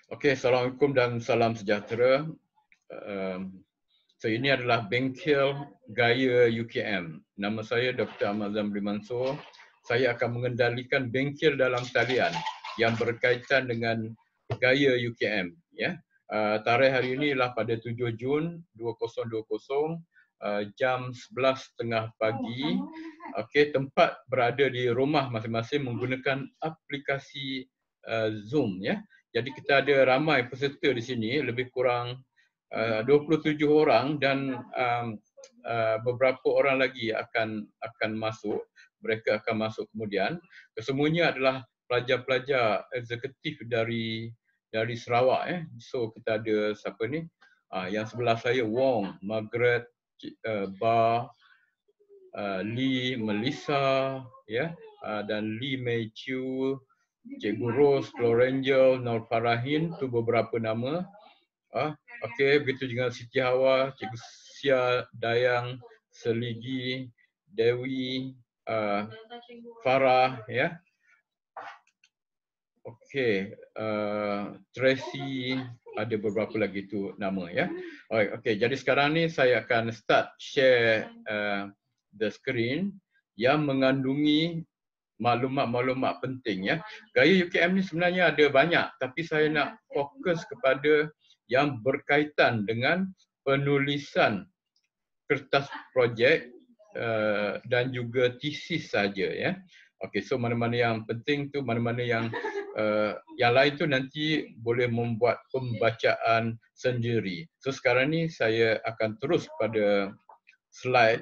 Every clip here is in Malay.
Okey, Assalamualaikum dan salam sejahtera. So ini adalah bengkel gaya UKM. Nama saya Dr. Ahmad Zamri Mansor. Saya akan mengendalikan bengkel dalam talian yang berkaitan dengan gaya UKM. Ya. Tarikh hari ini ialah pada 7 Jun 2020, jam 11.30 pagi. Okey, tempat berada di rumah masing-masing menggunakan aplikasi Zoom. Ya. Jadi kita ada ramai peserta di sini, lebih kurang 27 orang dan beberapa orang lagi akan masuk. Mereka akan masuk kemudian. Kesemuanya adalah pelajar-pelajar eksekutif dari Sarawak. So kita ada siapa ni? Yang sebelah saya Wong, Margaret, Bar, Lee, Melissa, ya, dan Lee Mei Chiu, Cikgu Rose, Florangel, Nur Farahin, tu beberapa nama. Okey, begitu juga Siti Hawa, Cikgu Sia, Dayang, Seligi, Dewi, Farah, ya. Okey, Tracy, ada beberapa lagi tu nama, ya. Okey, jadi sekarang ni saya akan start share the screen yang mengandungi maklumat-maklumat penting, ya. Gaya UKM ni sebenarnya ada banyak, tapi saya nak fokus kepada yang berkaitan dengan penulisan kertas projek dan juga tesis saja, ya. Okey, so mana-mana yang penting tu, mana-mana yang lain tu nanti boleh membuat pembacaan sendiri. So sekarang ni saya akan terus pada slide.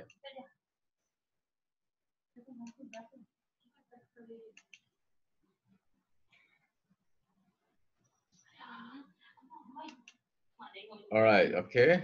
Alright, okay.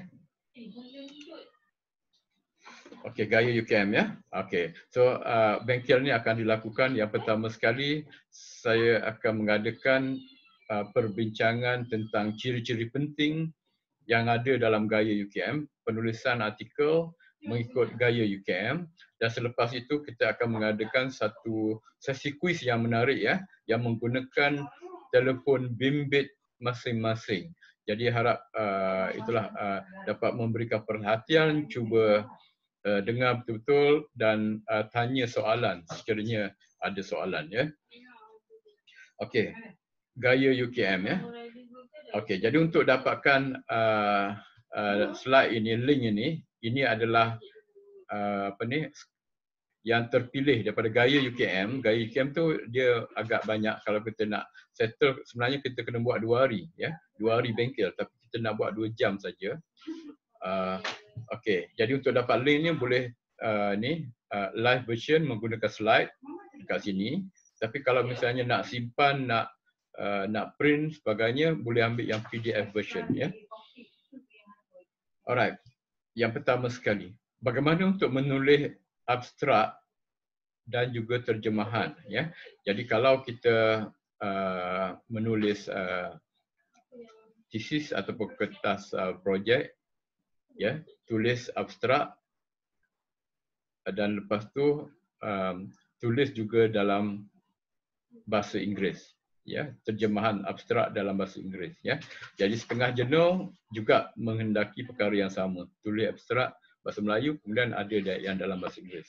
Okey, gaya UKM, ya. Okey. So bengkel ni akan dilakukan, yang pertama sekali saya akan mengadakan perbincangan tentang ciri-ciri penting yang ada dalam gaya UKM, penulisan artikel mengikut gaya UKM, dan selepas itu kita akan mengadakan satu sesi kuis yang menarik, ya, yang menggunakan telefon bimbit masing-masing. Jadi harap itulah dapat memberikan perhatian, cuba dengar betul-betul dan tanya soalan sekiranya ada soalan, ya. Okey, gaya UKM, ya. Okey, jadi untuk dapatkan slide ini, link ini adalah yang terpilih daripada gaya UKM. Gaya UKM tu dia agak banyak. Kalau kita nak settle, sebenarnya kita kena buat 2 hari, ya. 2 hari bengkel, tapi kita nak buat 2 jam saja. Okey, jadi untuk dapat link ni boleh live version menggunakan slide dekat sini. Tapi kalau misalnya nak simpan, nak print sebagainya, boleh ambil yang PDF version, ya. Alright. Yang pertama sekali, bagaimana untuk menulis abstrak dan juga terjemahan, ya. Jadi kalau kita menulis tesis ataupun kertas projek, ya, tulis abstrak dan lepas tu tulis juga dalam bahasa Inggeris, ya, terjemahan abstrak dalam bahasa Inggeris, ya. Jadi setengah jenuh juga menghendaki perkara yang sama, tulis abstrak bahasa Melayu, kemudian ada yang dalam bahasa Inggeris.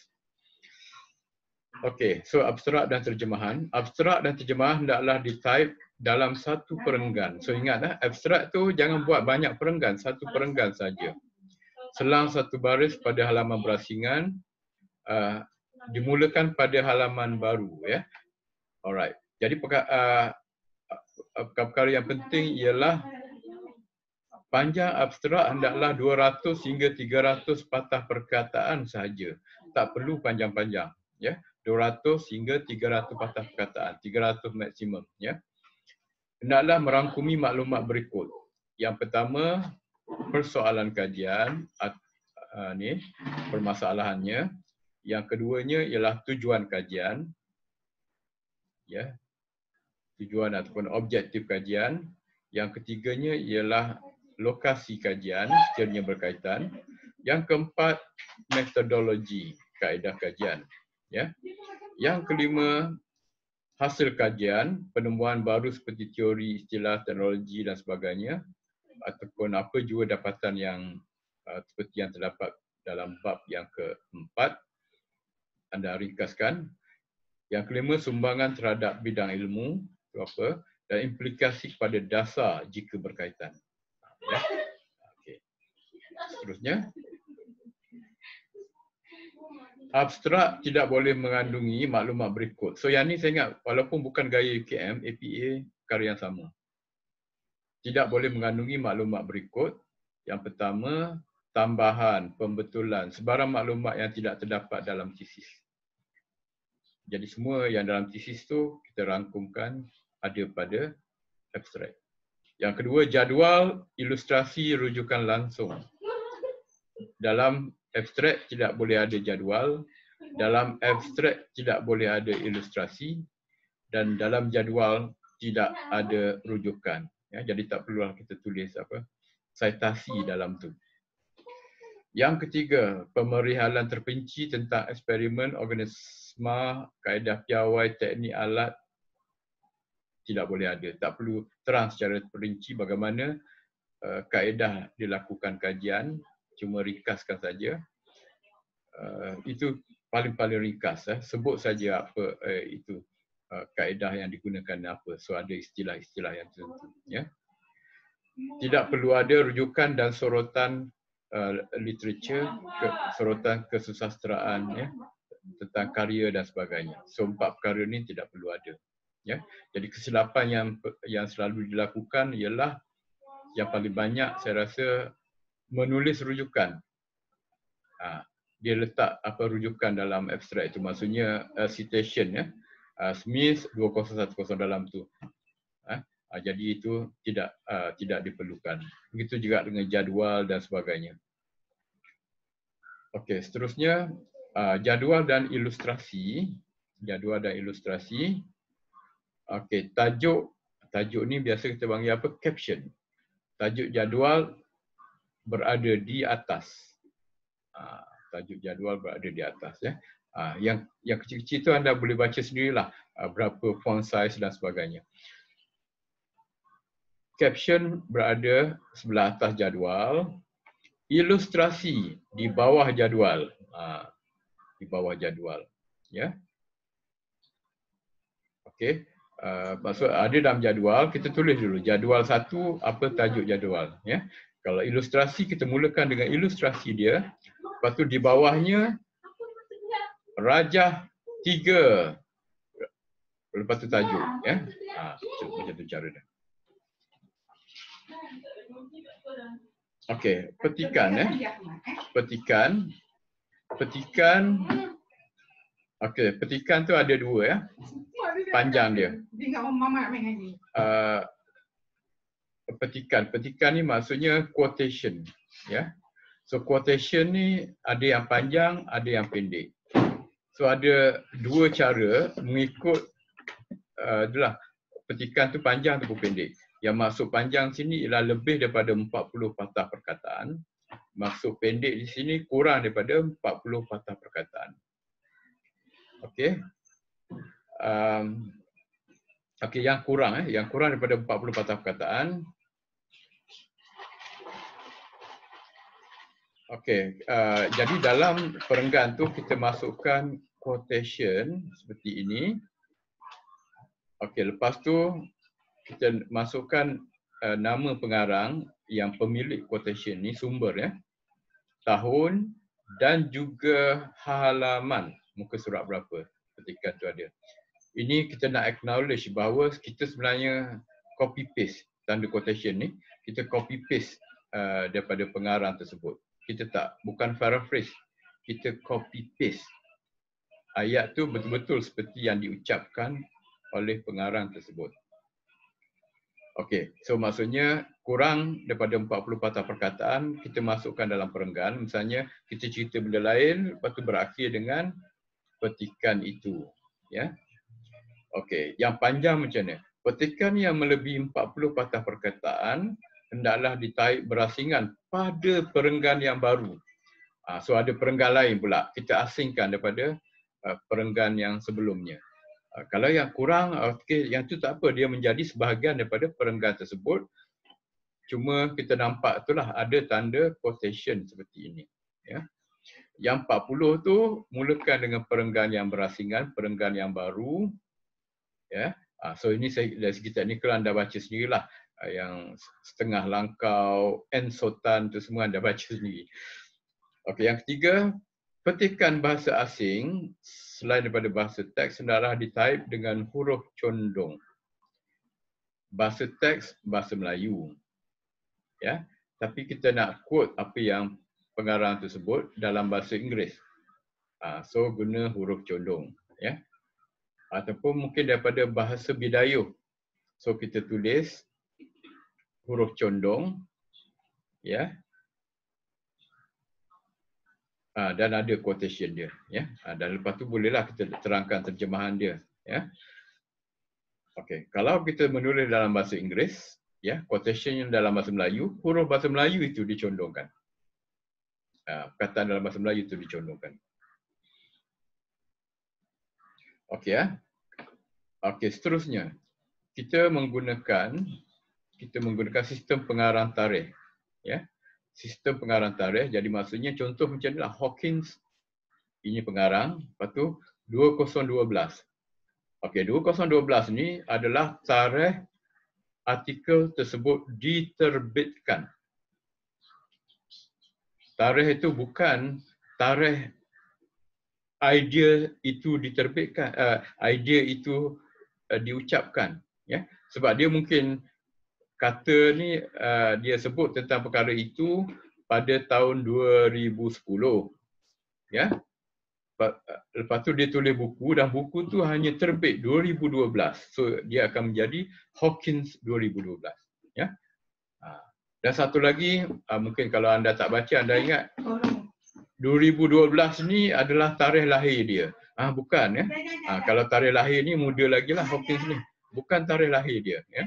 Okey, so abstrak dan terjemahan. Abstrak dan terjemahan hendaklah di-type dalam satu perenggan. So ingat, abstrak tu jangan buat banyak perenggan, satu perenggan saja. Selang satu baris pada halaman berasingan, dimulakan pada halaman baru, ya. Alright. Jadi perkara yang penting ialah panjang abstrak hendaklah 200 hingga 300 patah perkataan sahaja. Tak perlu panjang-panjang, ya. 200 hingga 300 patah perkataan, 300 maksimum, ya. Hendaklah merangkumi maklumat berikut. Yang pertama, persoalan kajian, permasalahannya. Yang keduanya ialah tujuan kajian, ya, tujuan ataupun objektif kajian. Yang ketiganya ialah lokasi kajian sekiranya berkaitan. Yang keempat, metodologi, kaedah kajian, ya. Yang kelima, hasil kajian, penemuan baru seperti teori, istilah, teknologi dan sebagainya, ataupun apa juga dapatan yang seperti yang terdapat dalam bab yang keempat, anda ringkaskan. Yang kelima, sumbangan terhadap bidang ilmu, itu apa, dan implikasi kepada dasar jika berkaitan. Ya. Okay. Seterusnya, abstrak tidak boleh mengandungi maklumat berikut. So yang ni saya ingat, walaupun bukan gaya UKM, APA perkara yang sama. Tidak boleh mengandungi maklumat berikut. Yang pertama, tambahan, pembetulan, sebarang maklumat yang tidak terdapat dalam tesis. Jadi semua yang dalam tesis tu kita rangkumkan ada pada abstrak. Yang kedua, jadual, ilustrasi, rujukan langsung. Dalam abstrak tidak boleh ada jadual, dalam abstrak tidak boleh ada ilustrasi, dan dalam jadual tidak ada rujukan. Ya, jadi tak perlulah kita tulis apa citasi dalam tu. Yang ketiga, pemerihalan terperinci tentang eksperimen, organisma, kaedah piawai, teknik, alat tidak boleh ada. Tak perlu terang secara terperinci bagaimana kaedah dilakukan kajian, cuma ringkaskan saja. Itu paling-paling ringkas. Sebut saja apa itu kaedah yang digunakan apa. So ada istilah-istilah yang tertentu. Ya. Tidak perlu ada rujukan dan sorotan literature, sorotan kesusasteraan, ya, tentang karya dan sebagainya. So 4 perkara ini tidak perlu ada. Ya. Jadi kesilapan yang selalu dilakukan ialah yang paling banyak saya rasa menulis rujukan. Dia letak apa rujukan dalam abstrak itu, maksudnya citation, ya. Smith 2010 dalam tu. Jadi itu tidak diperlukan. Begitu juga dengan jadual dan sebagainya. Okey, seterusnya jadual dan ilustrasi. Jadual dan ilustrasi. Okey, tajuk ni biasa kita panggil apa? Caption. Tajuk jadual berada di atas. Tajuk jadual berada di atas, ya. Yang kecil-kecil tu anda boleh baca sendirilah berapa font size dan sebagainya. Caption berada sebelah atas jadual. Ilustrasi di bawah jadual. Di bawah jadual. Ya. Okey. Maksud ada dalam jadual, kita tulis dulu. Jadual 1, apa tajuk jadual. Ya. Kalau ilustrasi, kita mulakan dengan ilustrasi dia. Lepas tu di bawahnya, rajah 3. Lepas tu tajuk. Ya. Macam tu cara dia. Okey, petikan, ya. Petikan. Okey, petikan tu ada 2, ya. Panjang dia. Petikan ni maksudnya quotation, ya. So quotation ni ada yang panjang, ada yang pendek. So ada 2 cara mengikut itulah petikan tu panjang ataupun pendek. Yang maksud panjang sini ialah lebih daripada 40 patah perkataan. Maksud pendek di sini kurang daripada 40 patah perkataan. Okey. Okey, yang kurang daripada 40 patah perkataan. Okey, jadi dalam perenggan tu kita masukkan quotation seperti ini. Okey, lepas tu kita masukkan nama pengarang yang pemilik quotation ni, sumber, ya. Tahun dan juga halaman, muka surat berapa petikan tu ada. Ini kita nak acknowledge bahawa kita sebenarnya copy paste tanda quotation ni, kita copy paste daripada pengarang tersebut. Kita bukan paraphrase, kita copy paste. Ayat tu betul-betul seperti yang diucapkan oleh pengarang tersebut. Okey, so maksudnya kurang daripada 40 patah perkataan kita masukkan dalam perenggan. Misalnya kita cerita benda lain, lepas tu berakhir dengan petikan itu. Ya. Okey, yang panjang macam mana? Petikan yang melebihi 40 patah perkataan hendaklah ditaik berasingan pada perenggan yang baru. So ada perenggan lain pula, kita asingkan daripada perenggan yang sebelumnya. Kalau yang kurang, okey, yang tu tak apa, dia menjadi sebahagian daripada perenggan tersebut. Cuma kita nampak itulah ada tanda quotation seperti ini. Ya. Yang 40 tu mulakan dengan perenggan yang berasingan, perenggan yang baru. Ya. So ini dari segi teknikal anda baca sendirilah. Yang setengah langkau, ensotan tu semua anda baca sendiri. Okey, yang ketiga, petikan bahasa asing selain daripada bahasa teks hendaklah ditaip dengan huruf condong. Bahasa teks bahasa Melayu. Ya. Tapi kita nak quote apa yang pengarang tersebut dalam bahasa Inggeris. So guna huruf condong, ya. Ataupun mungkin daripada bahasa Bidayuh. So kita tulis huruf condong, ya. Dan ada quotation dia, ya. Dan lepas tu bolehlah kita terangkan terjemahan dia, ya. Okey, kalau kita menulis dalam bahasa Inggeris, ya, quotation yang dalam bahasa Melayu, huruf bahasa Melayu itu dicondongkan. Perkataan dalam bahasa Melayu itu dicondongkan. Okey, ya. Okey, seterusnya kita menggunakan sistem pengarang tarikh, ya. Sistem pengarang tarikh, jadi maksudnya contoh macam inilah Hawkins, ini pengarang, lepas tu 2012. Okey, 2012 ni adalah tarikh artikel tersebut diterbitkan. Tarikh itu bukan tarikh idea itu diterbitkan, idea itu diucapkan, ya. Sebab dia mungkin kata ni dia sebut tentang perkara itu pada tahun 2010, ya. Lepas tu dia tulis buku dan buku tu hanya terbit 2012. So dia akan menjadi Hawkins 2012, ya. Dan satu lagi, mungkin kalau anda tak baca, anda ingat 2012 ni adalah tarikh lahir dia. Bukan, ya. Kalau tarikh lahir ni muda lagi lah Hawkins ni. Bukan tarikh lahir dia, ya.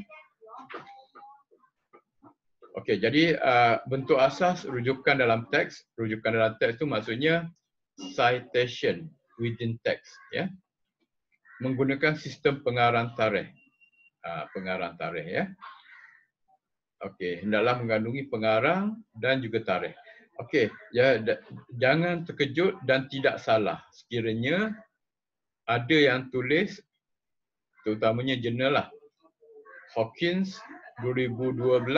Okey, jadi bentuk asas rujukan dalam teks. Rujukan dalam teks itu maksudnya citation within text, ya. Menggunakan sistem pengarang tarikh. Pengarang tarikh, ya. Okey, hendaklah mengandungi pengarang dan juga tarikh. Okey, ya, jangan terkejut dan tidak salah sekiranya ada yang tulis, terutamanya jurnal lah, Hawkins 2012,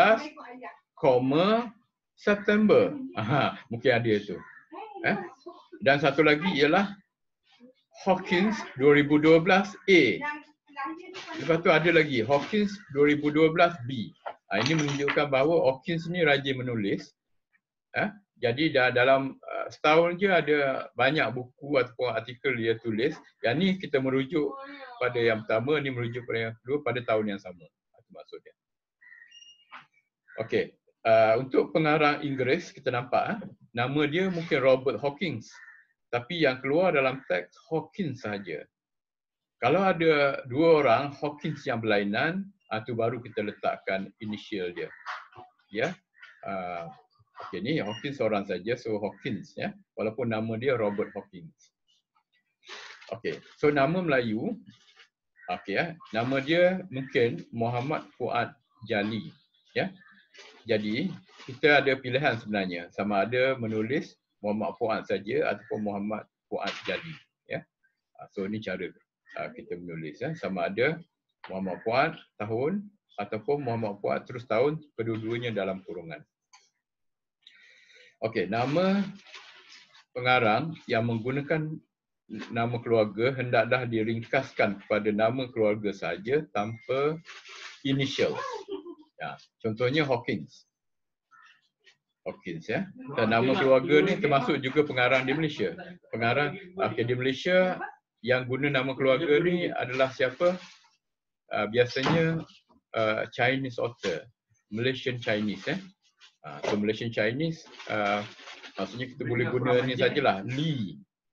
September. Mungkin ada itu. Dan satu lagi ialah Hawkins 2012 A. Lepas tu ada lagi Hawkins 2012 B. Ini menunjukkan bahawa Hawkins ni rajin menulis. Jadi dalam setahun je ada banyak buku ataupun artikel dia tulis. Yang ni kita merujuk pada yang pertama, ni merujuk pada yang kedua pada tahun yang sama. Itu maksud dia. Okey, untuk pengarang Inggeris kita nampak nama dia mungkin Robert Hawkins. Tapi yang keluar dalam teks Hawkins sahaja. Kalau ada dua orang Hawkins yang berlainan, tu baru kita letakkan initial dia. Ya. Okey, ni Hawkins seorang saja, so Hawkins, ya. Walaupun nama dia Robert Hawkins. Okey, so nama Melayu, okey, ya. Nama dia mungkin Muhammad Fuad Jali, ya. Jadi kita ada pilihan sebenarnya, sama ada menulis Muhammad Fuad saja ataupun Muhammad Fuad Jali, ya. So ini cara kita menulis, ya. Sama ada Muhammad Fuad tahun ataupun Muhammad Fuad terus tahun, kedua-duanya dalam kurungan. Okey, nama pengarang yang menggunakan nama keluarga hendaklah diringkaskan kepada nama keluarga saja tanpa initial. Ya, contohnya Hawkins. Hawkins, ya. Dan nama keluarga ni termasuk juga pengarang di Malaysia. Pengarang di Malaysia yang guna nama keluarga ni adalah siapa? Biasanya Chinese author, Malaysian Chinese, ya. So Malaysian Chinese maksudnya kita boleh guna ni sajalah, Lee.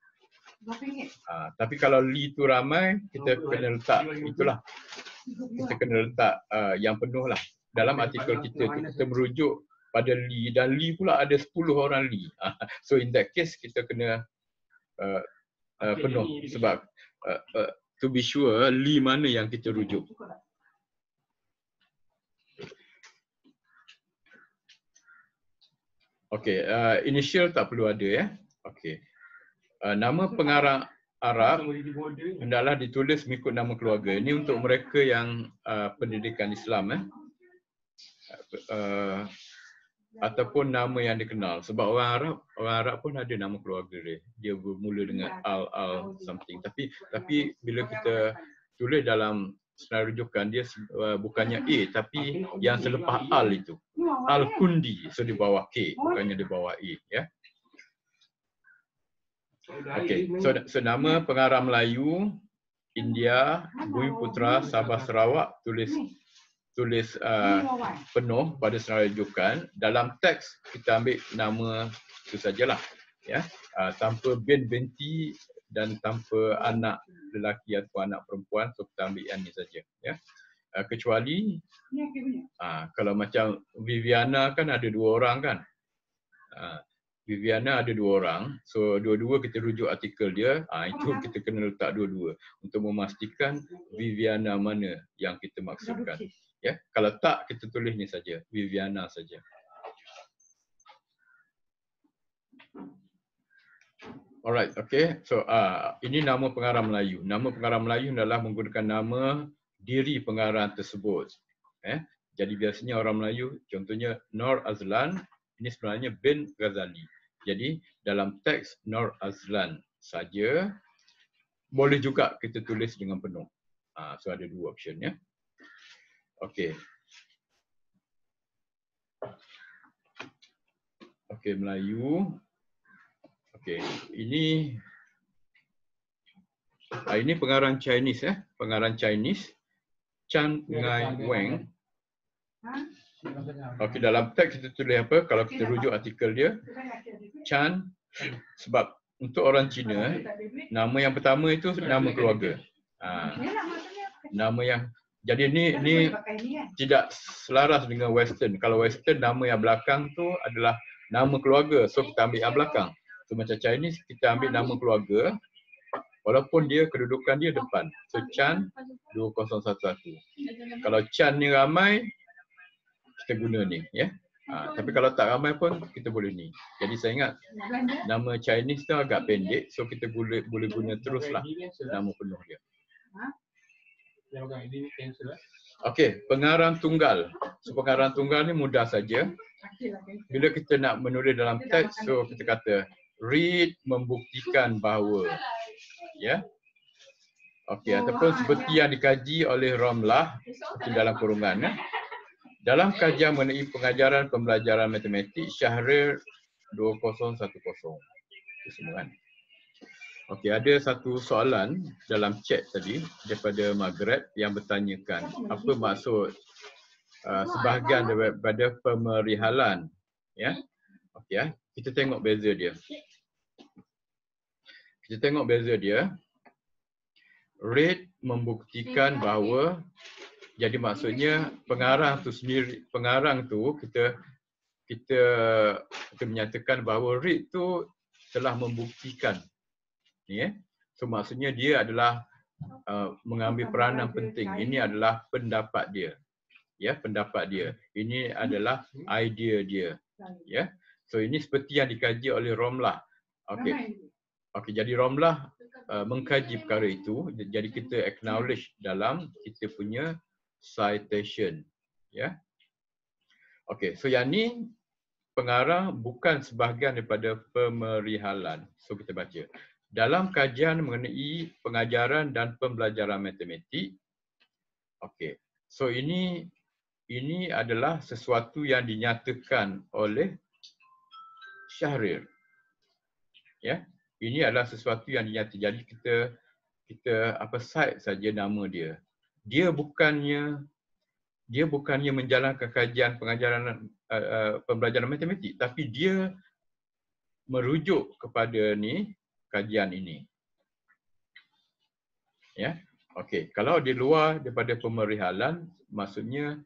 Tapi kalau Lee tu ramai, kita kena letak itulah. Kita kena letak yang penuh lah. Dalam artikel kita tu kita merujuk pada Lee, dan Lee pula ada 10 orang Lee. So in that case kita kena penuh sebab to be sure Lee mana yang kita rujuk. Okey, initial tak perlu ada ya. Okey. Nama pengarang Arab hendaklah ditulis mengikut nama keluarga. Ini untuk mereka yang pendidikan Islam ataupun nama yang dikenal. Sebab orang Arab pun ada nama keluarga dia. Dia bermula dengan al something. Tapi bila kita tulis dalam senarai rujukan dia bukannya A tapi yang selepas al itu. Al-Kundi, so di bawah K, bukannya di bawah A ya. Okey, so nama pengarah Melayu India Bumi Putra Sabah Sarawak tulis penuh pada senarai rujukan. Dalam teks kita ambil nama itu sajalah ya, tanpa bin binti dan tanpa anak lelaki atau anak perempuan, so kita ambil yang ini saja ya. Kecuali kalau macam Viviana kan ada 2 orang kan, Viviana ada 2 orang, so dua-dua kita rujuk artikel dia, itu kita kena letak dua-dua untuk memastikan Viviana mana yang kita maksudkan. Ya, kalau tak kita tulis ni saja, Viviana saja. Alright, okay. So ini nama pengarah Melayu. Nama pengarah Melayu adalah menggunakan nama diri pengarah tersebut. Jadi biasanya orang Melayu, contohnya Nur Azlan, ini sebenarnya bin Ghazali. Jadi dalam teks Nur Azlan saja, boleh juga kita tulis dengan penuh. So ada 2 option ya. Okey. Okey, Melayu. Okey, ini pengarang Chinese ya, pengarang Chinese Chan Ngai Weng. Okey, dalam teks kita tulis apa? Kalau kita rujuk artikel dia, Chan, sebab untuk orang Cina, nama yang pertama itu nama keluarga. Nama yang jadi ni tidak selaras dengan Western. Kalau Western nama yang belakang tu adalah nama keluarga, so kita ambil yang belakang. So macam Chinese kita ambil nama keluarga walaupun dia kedudukan dia depan. So Chan 2011. Kalau Chan ni ramai kita guna ni ya. Tapi kalau tak ramai pun kita boleh ni. Jadi saya ingat nama Chinese tu agak pendek, so kita boleh guna teruslah nama penuh dia. Okey, pengarang tunggal. So pengarang tunggal ni mudah saja. Bila kita nak menulis dalam teks, so kita kata read membuktikan bahawa ya. Okey, ataupun seperti yang dikaji oleh Romlah dalam kurungan ya. Dalam kajian mengenai pengajaran pembelajaran matematik Syahrir 2010. Itu semua kan. Okey, ada satu soalan dalam chat tadi daripada Margaret yang bertanyakan apa maksud sebahagian daripada pemerihalan ya. Okey ya, kita tengok beza dia. Kita tengok beza dia. Read membuktikan bahawa, jadi maksudnya pengarang tu sendiri, pengarang tu kita menyatakan bahawa read tu telah membuktikan. Ya. So maksudnya dia adalah mengambil peranan penting. Ini adalah pendapat dia. Ya, pendapat dia. Ini adalah idea dia. Ya. So ini seperti yang dikaji oleh Romlah. Okey. Okey, jadi Romlah mengkaji perkara itu, jadi kita acknowledge dalam kita punya citation. Ya. Okey, so yang ni pengarang bukan sebahagian daripada pemerihalan. So kita baca. Dalam kajian mengenai pengajaran dan pembelajaran matematik. Okey. So ini adalah sesuatu yang dinyatakan oleh Syahrir. Ya. Ini adalah sesuatu yang dinyatakan. Jadi kita cite saja nama dia. Dia bukannya menjalankan kajian pengajaran pembelajaran matematik, tapi dia merujuk kepada ni kajian ini. Ya. Okey, kalau di luar daripada pemerihalan, maksudnya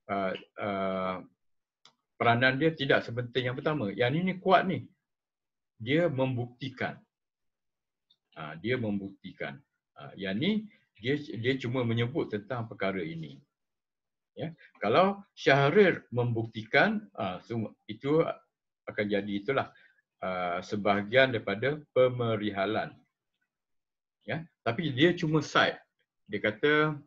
peranan dia tidak sepenting yang pertama. Yang ini kuat ni. Dia membuktikan. Dia membuktikan. Yang ni Dia cuma menyebut tentang perkara ini. Ya, kalau Syahrir membuktikan, itu akan jadi itulah sebahagian daripada pemerihalan. Ya, tapi dia cuma cite. Dia kata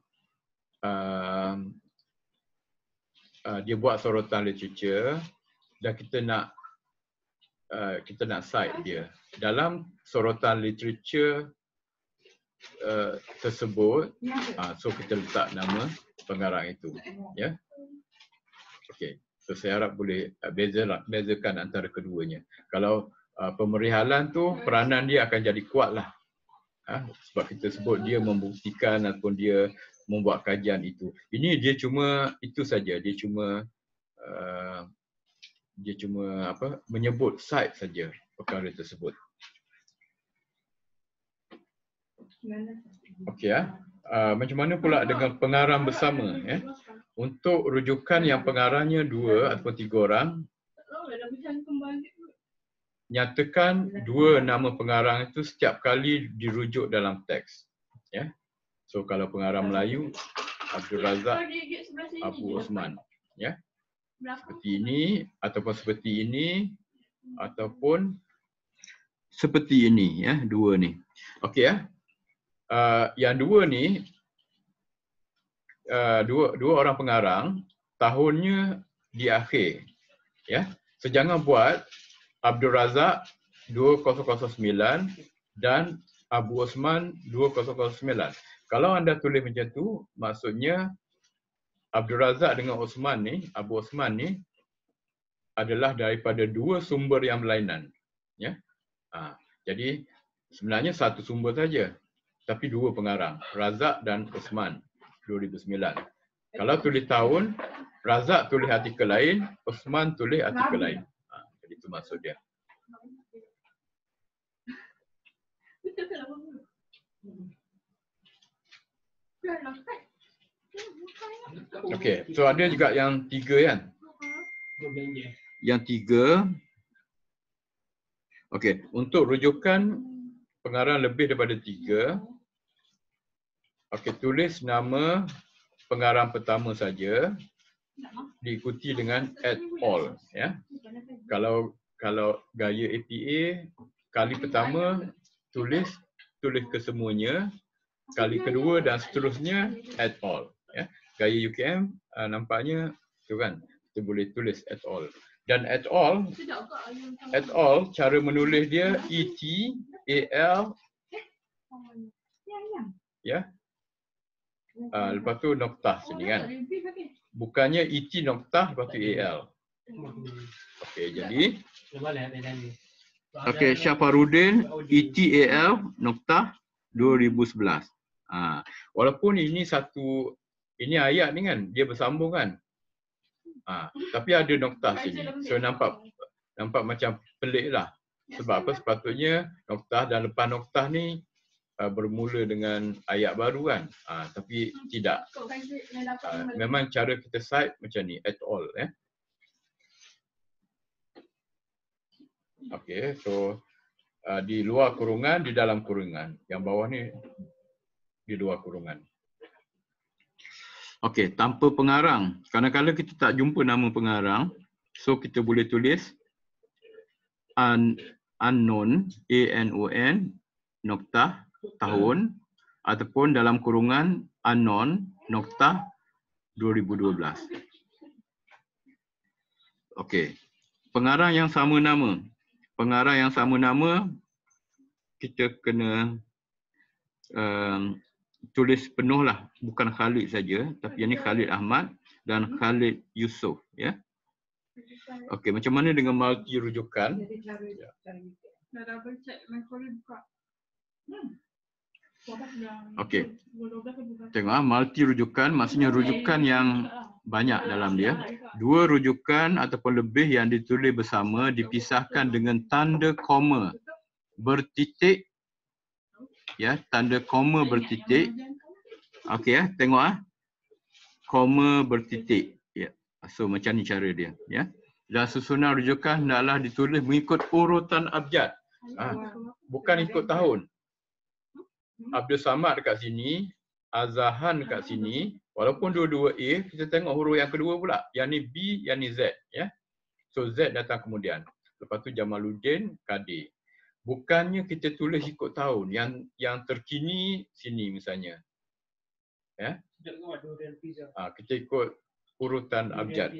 dia buat sorotan literature dan kita nak cite dia dalam sorotan literature tersebut. So kita letak nama pengarang itu, ya. Okey, so saya harap boleh bezakan antara keduanya. Kalau pemerihalan tu peranan dia akan jadi kuatlah, sebab kita sebut dia membuktikan ataupun dia membuat kajian itu. Ini dia cuma itu saja, dia cuma menyebut site saja perkara tersebut. Okey, macam mana pula dengan pengarang bersama, ya? Untuk rujukan yang pengarangnya 2 ataupun 3 orang, nyatakan 2 nama pengarang itu setiap kali dirujuk dalam teks, ya. So kalau pengarang Melayu, Abdul Razak, Abu Osman, ya. Seperti ini ataupun seperti ini ataupun seperti ini, ya, 2 ni. Okey, ya. Yang 2 ni, dua orang pengarang, tahunnya di akhir, ya. So jangan buat Abdul Razak 2009 dan Abu Osman 2009. Kalau anda tulis macam tu, maksudnya Abdul Razak dengan Osman ni, Abu Osman ni adalah daripada 2 sumber yang berlainan, ya. Jadi sebenarnya satu sumber saja, tapi 2 pengarang, Razak dan Osman 2009. Kalau tulis tahun, Razak tulis artikel lain, Osman tulis artikel lain. Jadi itu maksud dia. Okey, so ada juga yang 3, kan? Yang 3. Okey, untuk rujukan pengarang lebih daripada 3, okey, tulis nama pengarang pertama saja diikuti dengan et al, ya. Kalau gaya APA, kali pertama tulis kesemuanya, kali kedua dan seterusnya et al, ya. Gaya UKM nampaknya tu kan, kita boleh tulis et al. Dan et al cara menulis dia ET-AL, ya. Lepas tu noktah sini, kan. Bukannya ET noktah lepas tu AL. Okey, jadi okey, Syafarudin ET-AL noktah 2011. Walaupun ini ayat ni kan, dia bersambung kan. Tapi ada noktah sini. So nampak macam pelik lah. Sebab apa? Sepatutnya noktah dan lepas noktah ni bermula dengan ayat baru kan. Tapi tidak. Memang cara kita cite macam ni, et al, ya. Okey, so di luar kurungan, di dalam kurungan. Yang bawah ni di luar kurungan. Okey, tanpa pengarang. Kadang-kadang kita tak jumpa nama pengarang. So kita boleh tulis unknown, A-N-O-N, noktah, tahun, ataupun dalam kurungan unknown, noktah, 2012. Okey, pengarang yang sama nama. Pengarang yang sama nama, kita kena tulis penuh lah, bukan Khalid saja, tapi yang ni Khalid Ahmad dan Khalid Yusof, ya. Okey, macam mana dengan multi rujukan? Okey, tengok multi rujukan maksudnya rujukan yang banyak dalam dia. 2 rujukan ataupun lebih yang ditulis bersama dipisahkan dengan tanda koma bertitik, ya, tanda koma bertitik. Okey, ya, tengok koma bertitik, ya. So macam ni cara dia, ya. Dan susunan rujukan hendaklah ditulis mengikut urutan abjad, bukan ikut tahun. Abdul Samad dekat sini Azahan kat sini, walaupun dua-dua A, kita tengok huruf yang kedua pula. Yang ni B, yang ni Z. Ya. So Z datang kemudian. Lepas tu Jamaluddin Kadir. Bukannya kita tulis ikut tahun. Yang terkini sini misalnya. Ya. Kita ikut urutan abjad.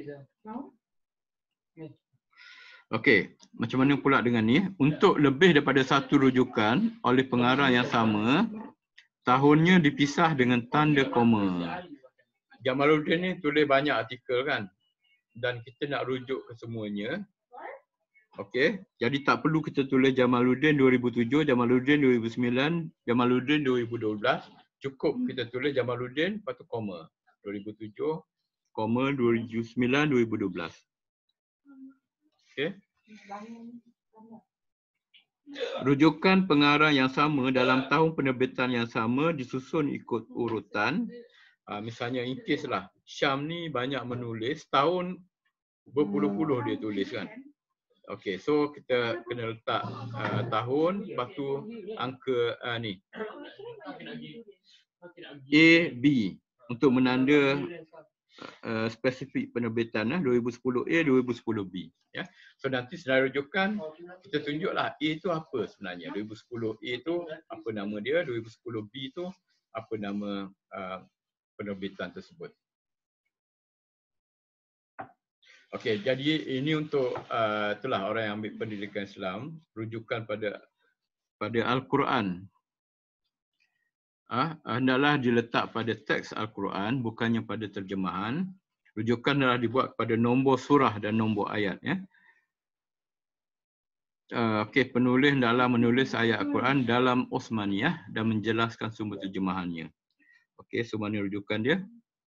Okey, macam mana pula dengan ni? Untuk lebih daripada satu rujukan oleh pengarang yang sama, tahunnya dipisah dengan tanda koma. Jamaluddin ni tulis banyak artikel kan? Dan kita nak rujuk ke semuanya. Okey, jadi tak perlu kita tulis Jamaluddin 2007, Jamaluddin 2009, Jamaluddin 2012. Cukup kita tulis Jamaluddin lepas tu koma. 2007, koma 2009, 2012. Okey. Rujukan pengarang yang sama dalam tahun penerbitan yang sama disusun ikut urutan. Misalnya in case lah, Syam ni banyak menulis, tahun berpuluh-puluh dia tulis kan. Okey, so kita kena letak tahun, lepas tu angka ni. A, B untuk menanda spesifik penerbitan 2010A, 2010B. Ya. So nanti senarai rujukan kita tunjuklah A tu apa sebenarnya. 2010A tu apa nama dia, 2010B tu apa nama penerbitan tersebut. Okey, jadi ini untuk itulah orang yang ambil pendidikan Islam, rujukan pada Al-Quran. Hendaklah diletak pada teks Al-Quran, bukannya pada terjemahan. Rujukan adalah dibuat pada nombor surah dan nombor ayat. Ya. Okey, penulis hendaklah menulis ayat Al-Quran dalam Osmaniyah dan menjelaskan sumber terjemahannya. Okey, so mana rujukan dia?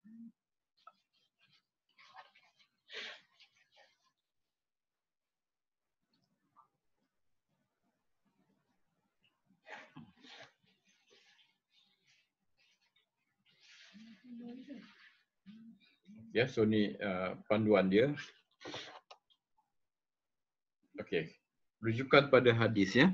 Ya, so ni panduan dia. Okey. Rujukan pada hadis ya.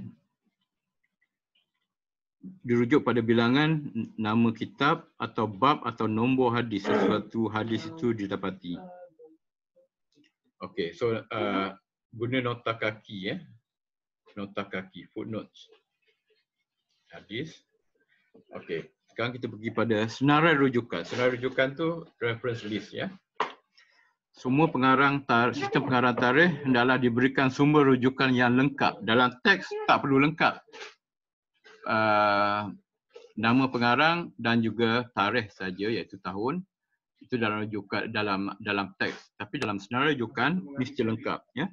Dirujuk pada bilangan nama kitab atau bab atau nombor hadis sesuatu hadis itu didapati. Okey, so guna nota kaki ya. Nota kaki, footnotes. Hadis. Okey, sekarang kita pergi pada senarai rujukan. Senarai rujukan tu reference list ya. Semua sistem pengarang tarikh hendaklah diberikan sumber rujukan yang lengkap. Dalam teks tak perlu lengkap. Nama pengarang dan juga tarikh saja iaitu tahun. Itu dalam rujukan dalam teks. Tapi dalam senarai rujukan mesti lengkap ya.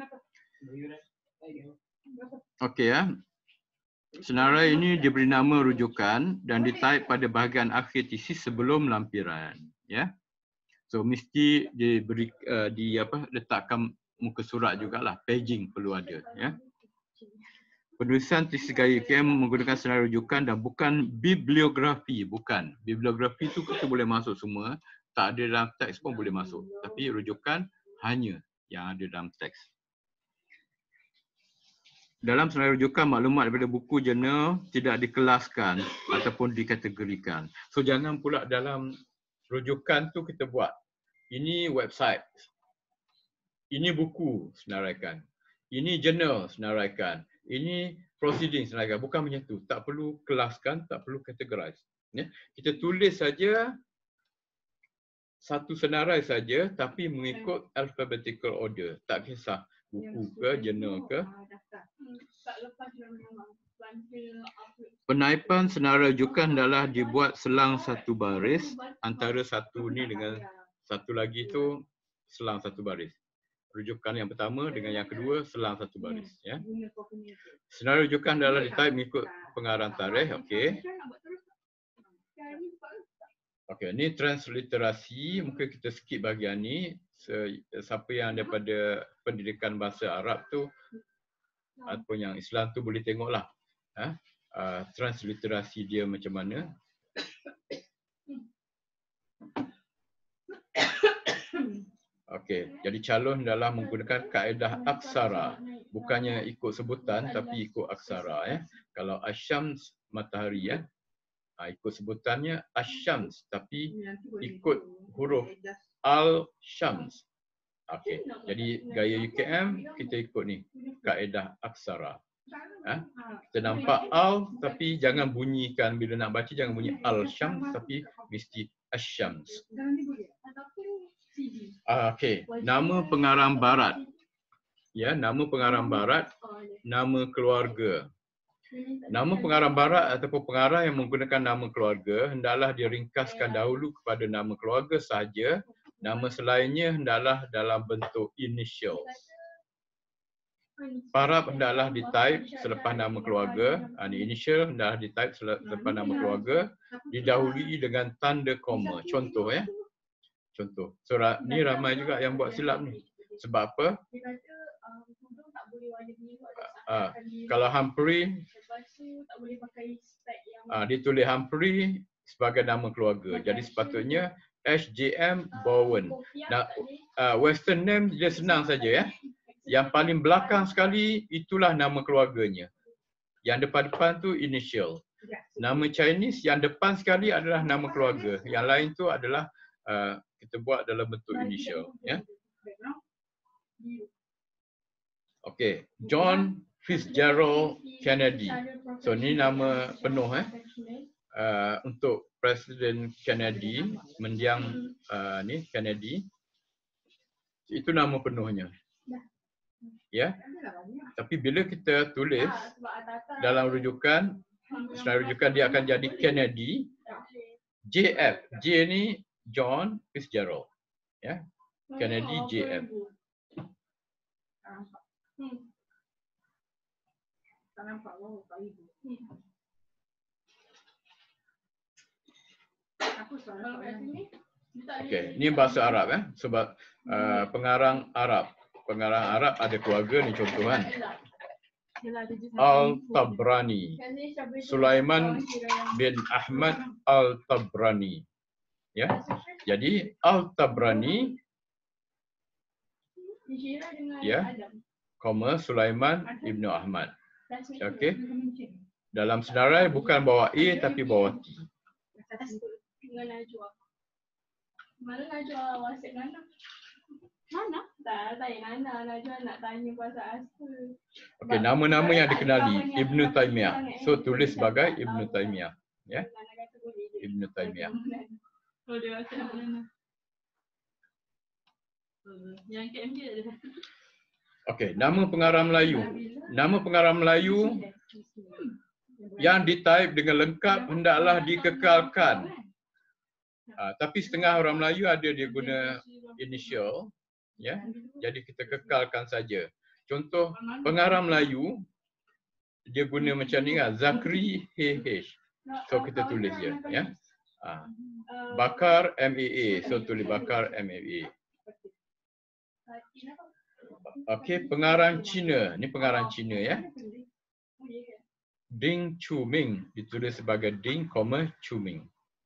Okey ya. Senarai ini diberi nama rujukan dan ditaip pada bahagian akhir tesis sebelum lampiran ya. So mesti diberi letakkan muka surat jugalah, paging perlu ada ya. Penulisan tesis gaya UKM menggunakan senarai rujukan dan bukan bibliografi, bukan. Bibliografi tu kita boleh masuk semua, tak ada dalam teks pun boleh masuk. Tapi rujukan hanya yang ada dalam teks. Dalam senarai rujukan, maklumat daripada buku jurnal tidak dikelaskan ataupun dikategorikan. So jangan pula dalam rujukan tu kita buat. Ini website. Ini buku senaraikan. Ini jurnal senaraikan. Ini proceeding senaraikan. Bukan macam tu. Tak perlu kelaskan, tak perlu categorize. Ya. Kita tulis saja satu senarai saja tapi mengikut alphabetical order. Tak kisah buku ke, jurnal ke. Penaipan senarai rujukan adalah dibuat selang satu baris antara satu ni dengan satu lagi tu selang satu baris. Rujukan yang pertama dengan yang kedua selang satu baris ya. Senarai rujukan adalah ditaip mengikut pengarang tarikh, okey. Okey, ni transliterasi, mungkin kita skip bahagian ni. Siapa yang daripada pendidikan bahasa Arab tu ataupun yang Islam tu boleh tengoklah transliterasi dia macam mana. Okey, jadi calon adalah menggunakan kaedah aksara, bukannya ikut sebutan tapi ikut aksara ya. Kalau asyams matahari ya, Ikut sebutannya Asyams, tapi ikut huruf Al-Syams. Okey, jadi gaya UKM kita ikut ni, kaedah aksara. Kita nampak Al, tapi jangan bunyikan, bila nak baca jangan bunyi Al-Syams, tapi mesti Asyams. Okey, nama pengarang barat. Ya, nama pengarang barat, nama keluarga. Nama pengarang barat ataupun pengarang yang menggunakan nama keluarga hendaklah diringkaskan dahulu kepada nama keluarga sahaja. Nama selainnya hendaklah dalam bentuk initials. Parab hendaklah di-type selepas nama keluarga. Initial hendaklah di-type selepas nama keluarga, didahului dengan tanda koma. Contoh ya. Contoh. So ni ramai juga yang buat silap ni. Sebab apa? Kalau Humphrey, dia tulis Humphrey sebagai nama keluarga. Jadi sepatutnya HJM Bowen. Western name dia senang saja ya. Yang paling belakang sekali itulah nama keluarganya. Yang depan-depan tu initial. Nama Chinese yang depan sekali adalah nama keluarga. Yang lain tu adalah kita buat dalam bentuk initial ya. Okey, John Fitzgerald Kennedy. So ni nama penuh untuk Presiden Kennedy, mendiang ni Kennedy. Itu nama penuhnya. Ya. Tapi bila kita tulis dalam rujukan, setelah rujukan dia akan jadi Kennedy. JF. J ni John Fitzgerald. Ya. Kennedy JF. Okey, ni bahasa Arab sebab pengarang Arab. Pengarang Arab ada keluarga ni contoh kan. Al-Tabrani. Sulaiman bin Ahmad Al-Tabrani. Ya. Jadi Al-Tabrani ya, koma Sulaiman Ibnu Ahmad. Okey. Dalam senarai bukan bawa A tapi bawa T. Mana Najwa WhatsApp Nana? Mana? Tak, saya Nana. Najwa nak tanya pasal asal. Okey, nama-nama yang dikenali Ibnu Taimiyah. So tulis sebagai Ibnu Taimiyah, ya. Ibnu Taimiyah. Oh, dia WhatsApp Nana. Yang KMJ ada. Okey, nama pengarang Melayu. Nama pengarang Melayu yang di-type dengan lengkap hendaklah dikekalkan. Tapi setengah orang Melayu ada dia guna initial, ya. Jadi kita kekalkan saja. Contoh pengarang Melayu dia guna macam ni kan, Zakri HH. So kita tulis je, ya. Bakar MAA. So tulis Bakar MAA. Okey, pengarang Cina. Ni pengarang Cina ya. Ding Chuming ditulis sebagai Ding, Chuming.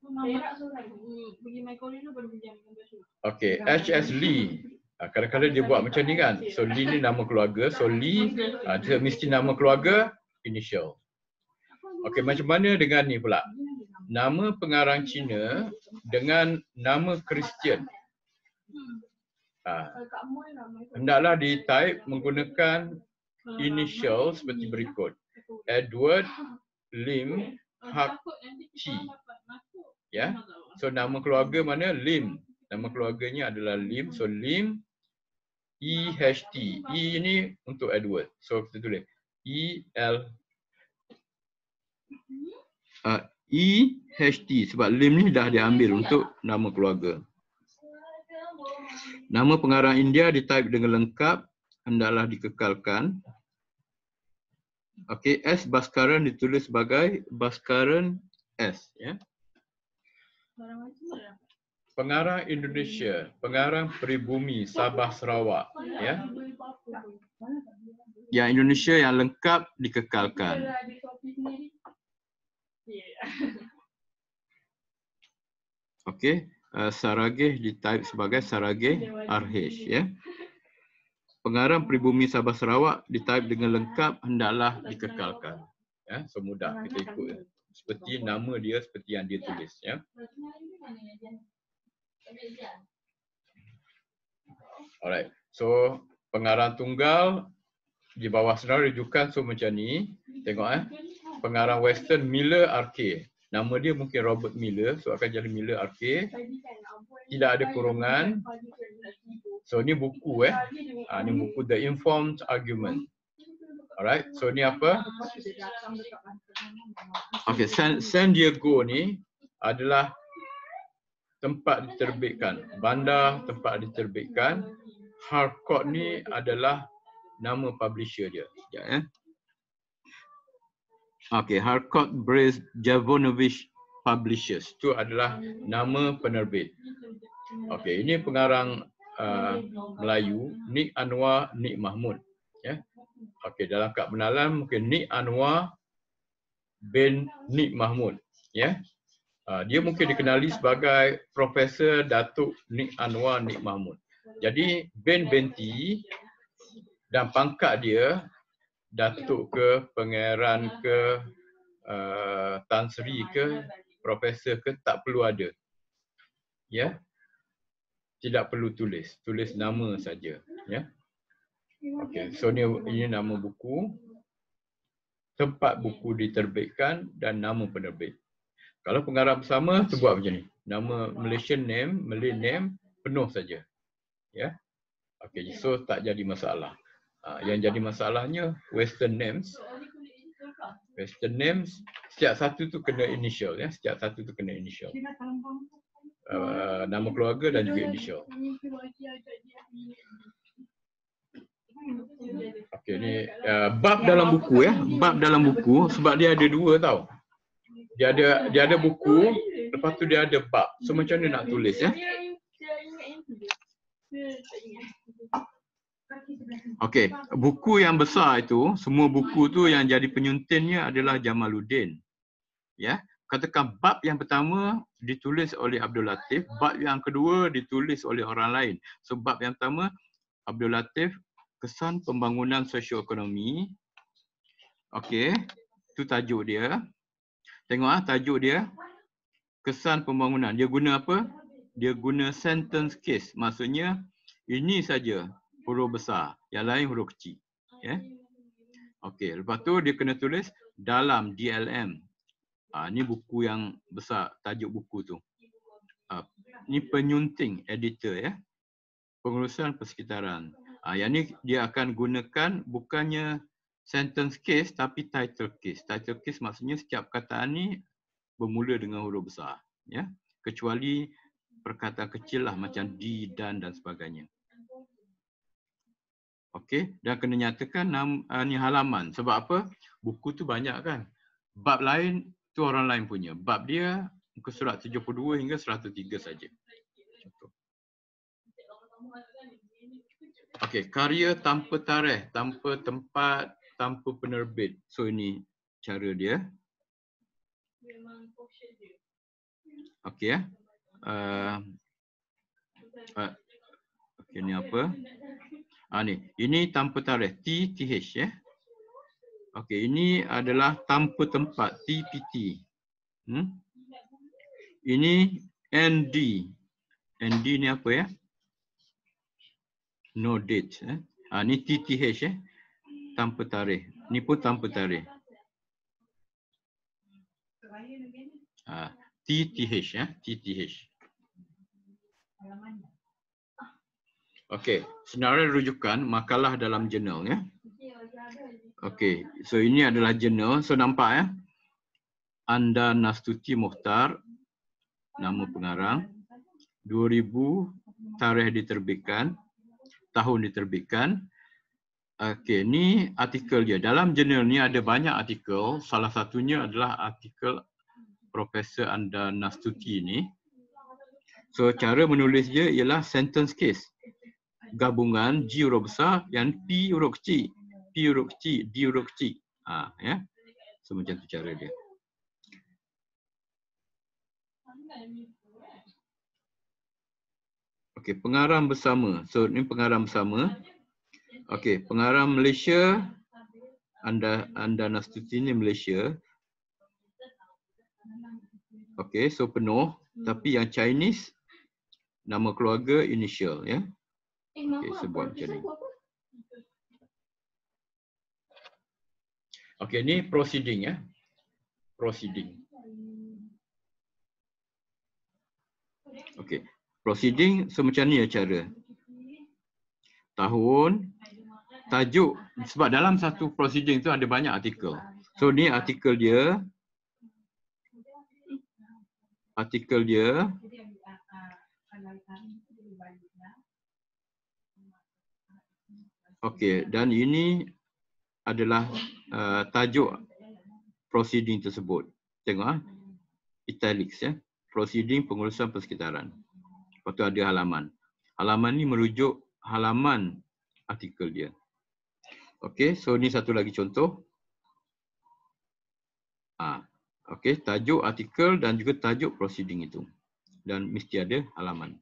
Okey, HS Lee. Kadang-kadang dia buat macam ni kan. So Lee ni nama keluarga. So Lee dia mesti nama keluarga initial. Okey, macam mana dengan ni pula? Nama pengarang Cina dengan nama Kristian. Hendaklah di-type menggunakan initial seperti berikut. Edward Lim Hak Chi. Ya. So nama keluarga mana? Lim. Nama keluarganya adalah Lim. So Lim EHT. E ini untuk Edward. So kita tulis EHT sebab Lim ni dah diambil untuk nama keluarga. Nama pengarang India di-type dengan lengkap, hendaklah dikekalkan. Okey, S Bhaskaran ditulis sebagai Bhaskaran S, ya. Pengarang Indonesia, pengarang Peribumi Sabah Sarawak, ya. Yang Indonesia yang lengkap dikekalkan. Okey, Saragih di-type sebagai Saragih RH, ya. Pengarang Peribumi Sabah Sarawak di-type dengan lengkap, hendaklah dikekalkan. Ya, so mudah kita ikut. seperti nama dia, seperti yang dia tulis. Ya. Alright. So pengarang tunggal di bawah senarai rujukan so macam ni. Tengok pengarang Western Miller R.K. Nama dia mungkin Robert Miller, so akan jadi Miller R.K. Tidak ada kurungan. So ni buku ni buku The Informed Argument. Alright, so ni apa? Okay, San Diego ni adalah tempat diterbitkan, bandar tempat diterbitkan. Harcourt ni adalah nama publisher dia. Sekejap, Okay, Harcourt Brace Javonovich Publishers. Itu adalah nama penerbit. Okay, ini pengarang Melayu, Nik Anwar Nik Mahmud. Ya. Okay, dalam kad penalan mungkin Nik Anwar bin Nik Mahmud. Ya. Dia mungkin dikenali sebagai Profesor Datuk Nik Anwar Nik Mahmud. Jadi bin binti dan pangkat dia Datuk ke, Pangeran ke, Tan Sri ke, Profesor ke, tak perlu ada. Ya. Tidak perlu tulis nama saja. Ya. Okey, so ini nama buku, tempat buku diterbitkan dan nama penerbit. Kalau pengarang bersama tu buat macam ni. Nama Malaysian name, Malay name penuh saja. Ya. Okey, so tak jadi masalah. Yang jadi masalahnya Western names. Western names setiap satu tu kena initial ya, setiap satu tu kena initial. Nama keluarga dan juga initial. Okey, ni bab dalam buku ya, bab dalam buku sebab dia ada dua tau. Dia ada buku, lepas tu dia ada bab. So macam mana nak tulis ya? Okey, buku yang besar itu, semua buku tu yang jadi penyuntinnya adalah Jamaluddin. Ya, katakan bab yang pertama ditulis oleh Abdul Latif, bab yang kedua ditulis oleh orang lain. So bab yang pertama Abdul Latif, kesan pembangunan sosioekonomi. Okey, itu tajuk dia. Tengok tajuk dia. Kesan pembangunan. Dia guna apa? Dia guna sentence case. Maksudnya ini saja huruf besar, yang lain huruf kecil. Ya. Okey, lepas tu dia kena tulis dalam DLM. Ni buku yang besar, tajuk buku tu. Ni penyunting editor ya. Pengurusan persekitaran. Yang ni dia akan gunakan bukannya sentence case tapi title case. Title case maksudnya setiap perkataan ni bermula dengan huruf besar, ya. Kecuali perkataan kecil lah macam di, dan sebagainya. Okey, dan kena nyatakan ni halaman. Sebab apa? Buku tu banyak kan. Bab lain tu orang lain punya. Bab dia muka surat 72 hingga 103 saja. Okey, karya tanpa tarikh, tanpa tempat, tanpa penerbit. So ini cara dia. Okey ya. Okey, ni apa? Ini tanpa tarikh, TTH ya. Okey, ini adalah tanpa tempat, TPT. Ini ND. ND ni apa ya? No date. Ni TTH ya. Tanpa tarikh. Ni pun tanpa tarikh. TTH ya, TTH. Okey, senarai rujukan makalah dalam jurnal ya. Okey, so ini adalah jurnal. So nampak ya. Anda Nastuti Mukhtar, nama pengarang. 2000 tarikh diterbitkan, tahun diterbitkan. Okey, ni artikel dia. Dalam jurnal ni ada banyak artikel. Salah satunya adalah artikel Profesor Anda Nastuti ni. So cara menulis dia ialah sentence case. Gabungan G huruf besar yang P huruf kecil, P huruf kecil, D huruf kecil. Ya. So macam tu cara dia. Okey, pengarang bersama. So ni pengarang bersama. Okey, pengarang Malaysia, Anda Nastuti ni Malaysia. Okey, so penuh. Tapi yang Chinese, nama keluarga initial, ya. Okey, so buat macam ni. Okey, ni proceeding, ya. Proceeding. Okey, proceeding, so macam ni cara. Tahun, tajuk, sebab dalam satu proceeding tu ada banyak artikel. So ni artikel dia. Okey, dan ini adalah tajuk proceeding tersebut. Tengok italics, ya. Proceeding pengurusan persekitaran. Lepas tu ada halaman. Halaman ni merujuk halaman artikel dia. Okey, so ni satu lagi contoh. Okey, tajuk artikel dan juga tajuk proceeding itu. Dan mesti ada halaman.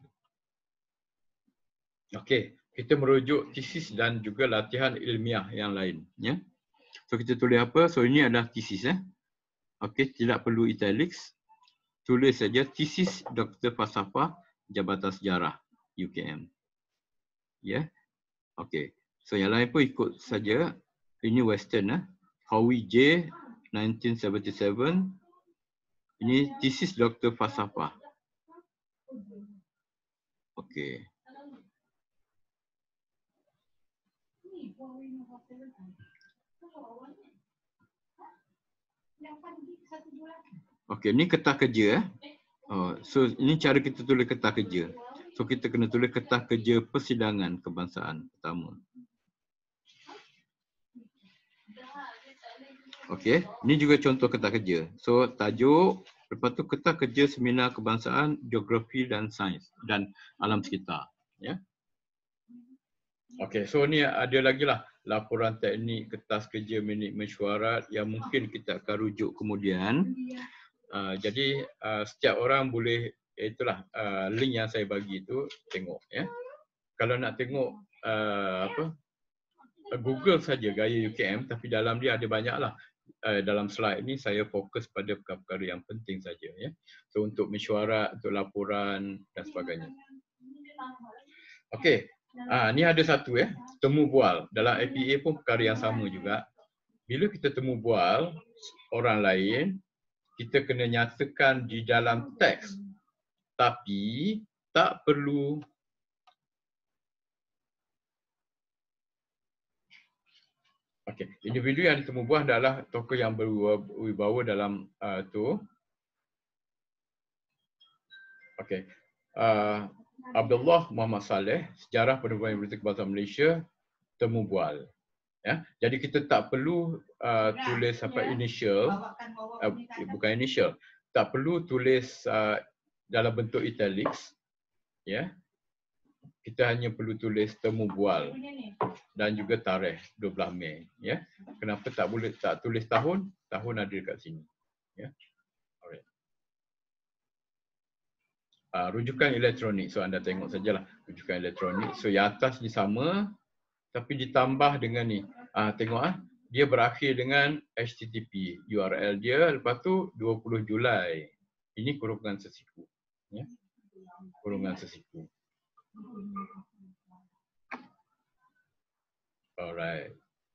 Okey, kita merujuk tesis dan juga latihan ilmiah yang lain, ya. So kita tulis apa? So ini adalah tesis, ya. Okey, tidak perlu italics. Tulis saja tesis Dr. Falsafah Jabatan Sejarah UKM. Ya. Okey. So yang lain pun ikut saja. Ini Western, Howie J 1977. Ini tesis Dr. Falsafah. Okey. Okey, ni kertas kerja. So ini cara kita tulis kertas kerja. So kita kena tulis kertas kerja persidangan kebangsaan pertama. Okey, ini juga contoh kertas kerja. So tajuk, lepas tu kertas kerja seminar kebangsaan, geografi dan sains dan alam sekitar, ya. Okey, so ni ada lagi lah laporan teknik, kertas kerja minit mesyuarat yang mungkin kita akan rujuk kemudian. Jadi setiap orang boleh, itulah link yang saya bagi itu tengok, ya. Kalau nak tengok Google saja gaya UKM, tapi dalam dia ada banyaklah. Dalam slide ni saya fokus pada perkara-perkara yang penting saja, ya. So untuk mesyuarat, untuk laporan dan sebagainya. Okey. Ni ada satu, ya. Temu bual. Dalam APA pun perkara yang sama juga. Bila kita temu bual orang lain, kita kena nyatakan di dalam teks. Tapi tak perlu individu yang ditemu bual adalah tokoh yang berwibawa dalam tu. Abdullah Muhammad Saleh, Sejarah Penerbangan Berita Kebangsaan Malaysia, temu bual. Ya, jadi kita tak perlu tulis initial, bukan initial, tak perlu tulis dalam bentuk italics, ya. Kita hanya perlu tulis temu bual dan juga tarikh 12 Mei, ya. Kenapa tak tulis tahun? Tahun ada dekat sini, ya. Alright. Rujukan elektronik, so anda tengok sajalah rujukan elektronik. So yang atas ni sama, tapi ditambah dengan ni. Tengok dia berakhir dengan HTTP. URL dia lepas tu 20 Julai. Ini kurungan sesiku, ya. Kurungan sesiku. Alright.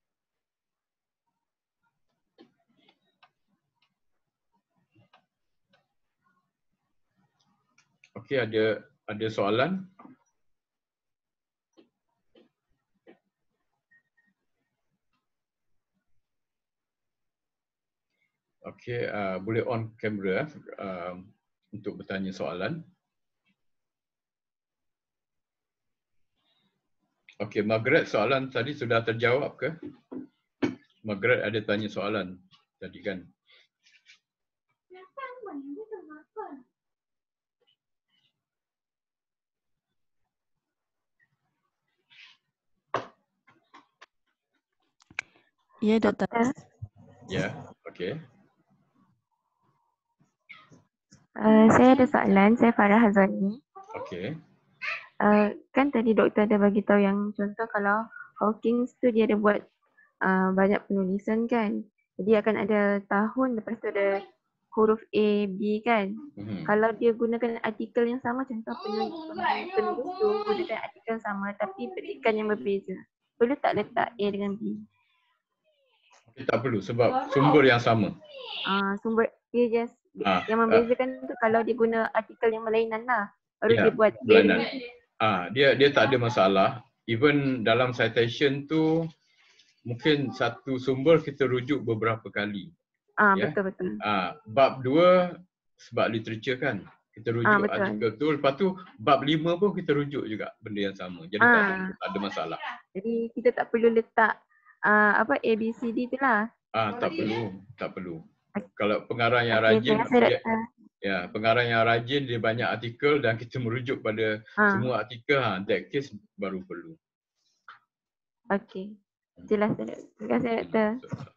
Okey, ada soalan? Okey, boleh on kamera untuk bertanya soalan. Okey, Margaret, soalan tadi sudah terjawab ke? Margaret ada tanya soalan tadi kan? Ya, Doktor. Ya, okey. Saya ada soalan, saya Farah Hazani. Okey. Kan tadi doktor ada bagi tahu yang contoh kalau Hawkins tu dia ada buat banyak penulisan kan. Jadi akan ada tahun, lepas tu ada huruf A, B kan. Mhm. Kalau dia gunakan artikel yang sama, contoh penulis tu gunakan artikel yang sama tapi petikan yang berbeza. Perlu tak letak A dengan B? Tak perlu sebab sumber yang sama. Sumber dia just yang membezakan tu kalau dia guna artikel yang berlainan lah. Baru dia buat A berlainan. dengan Dia tak ada masalah. Even dalam citation tu mungkin satu sumber kita rujuk beberapa kali. Betul-betul. Bab 2 sebab literature kan. Kita rujuk artikel tu. Lepas tu bab 5 pun kita rujuk juga benda yang sama. Jadi tak ada masalah. Jadi kita tak perlu letak A, B, C, D tu lah. Tak perlu. Kalau pengarang yang rajin, pengarang yang rajin dia banyak artikel dan kita merujuk pada semua artikel, that case baru perlu. Okey. Jelas. Terima kasih Doktor.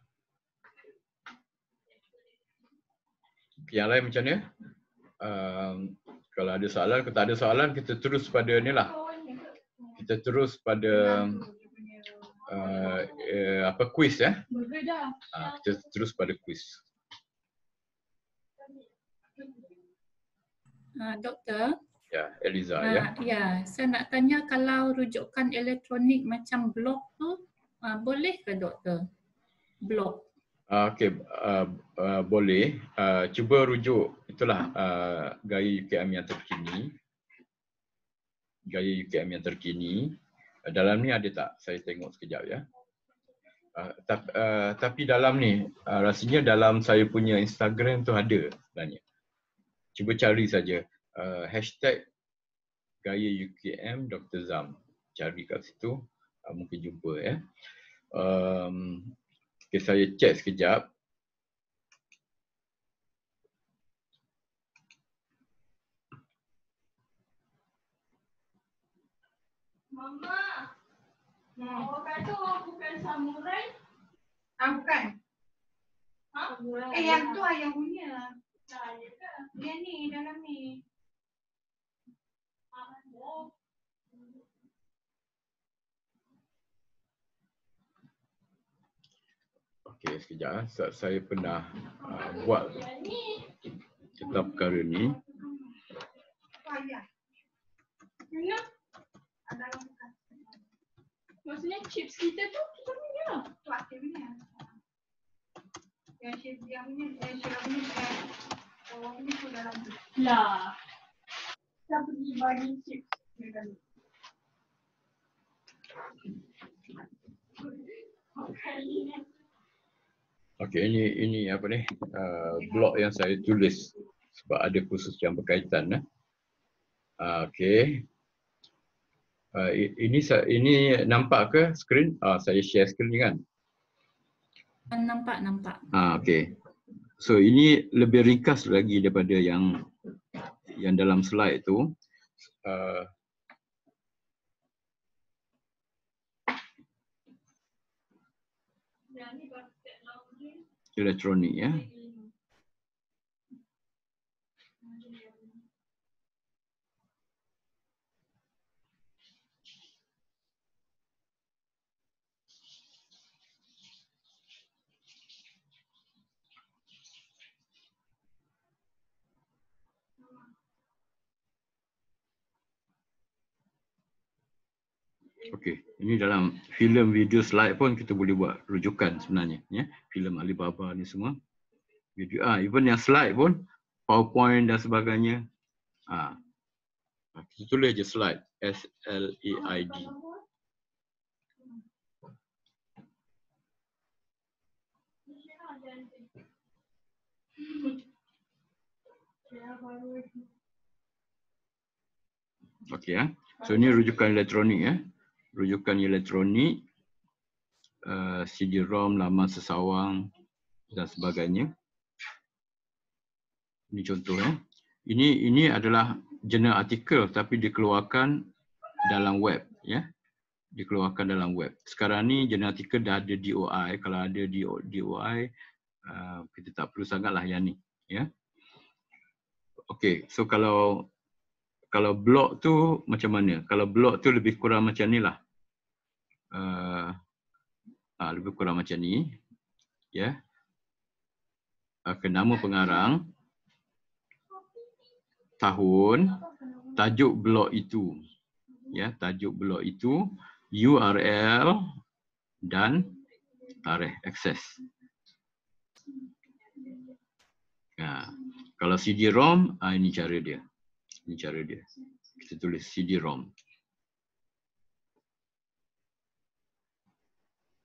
Yang lain macam ni? Kalau ada soalan, kalau tak ada soalan, kita terus pada ni lah. Kita terus pada quiz ya. Kita terus pada quiz. Doktor. Ya, Eliza ya. Saya nak tanya kalau rujukan elektronik macam blog tu boleh ke Doktor? Blog. Okey, boleh. Cuba rujuk itulah gaya UKM yang terkini. Gaya UKM yang terkini. Dalam ni ada tak? Saya tengok sekejap ya. Tapi dalam ni rasanya dalam saya punya Instagram tu ada sebenarnya. Cuba cari saja hashtag gaya UKM Dr. Zam. Cari kat situ mungkin jumpa ya. Okay, saya cek sekejap. Mama, avocado bukan samurai? Bukan. Yang tu ayah punya. Dia ni, dalam ni. Okey, sekejap. Saya pernah buat tentang perkara ni. Maksudnya chips kita tu kita punya. Tu aku punya. Yang chips dia punya, orang punya tu dalam tu. Lah. Kita pergi bagi chips. Okey, ini apa ni? Blog yang saya tulis sebab ada khusus yang berkaitan. Okey. Ini nampak ke skrin? Saya share skrin kan? Nampak. Okey. So ini lebih ringkas lagi daripada yang dalam slide tu. Elektronik ya. Okey, ini dalam filem, video, slide pun kita boleh buat rujukan sebenarnya ya. Filem Alibaba ni semua. Video even yang slide pun PowerPoint dan sebagainya. Kita tulis je slide, SLAID. Okey ya. So ini rujukan elektronik ya. Rujukan elektronik, CD-ROM, laman sesawang dan sebagainya. Ini contoh ya. Ini adalah jurnal artikel tapi dikeluarkan dalam web ya. Dikeluarkan dalam web. Sekarang ni jurnal artikel dah ada DOI. Kalau ada DOI kita tak perlu sangatlah yang ni ya. Okey, so kalau blog tu macam mana? Kalau blog tu lebih kurang macam ni lah. Lebih kurang macam ni. Ya. ke nama pengarang, tahun, tajuk blog itu, ya, tajuk blog itu, URL dan tarikh akses. Nah, kalau CD-ROM, ini cara dia. Ini cara dia. Kita tulis CD-ROM.